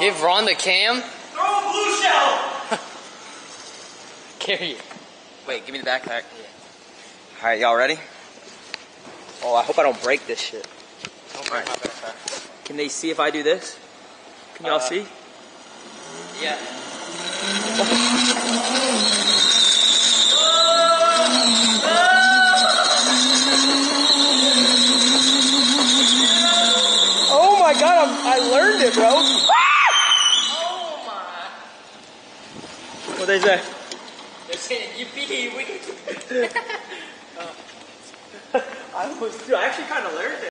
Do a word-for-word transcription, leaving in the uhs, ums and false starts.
Give Ron the cam. Throw a blue shell! Carry it. Wait, give me the backpack. Yeah. Alright, y'all ready? Oh, I hope I don't break this shit. Don't break my backpack. Can they see if I do this? Can y'all Uh, see? Yeah. Oh my god, I'm, I learned it, bro. Oh my. What they say? They're saying yippee. We I was, dude, I actually kind of learned it.